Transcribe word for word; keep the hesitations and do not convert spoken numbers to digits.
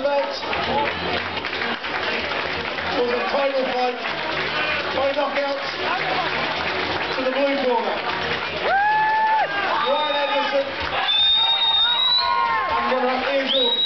event was a title fight by knockout to the blue corner. Ryan Edmondson and runner-up Ian Jordan.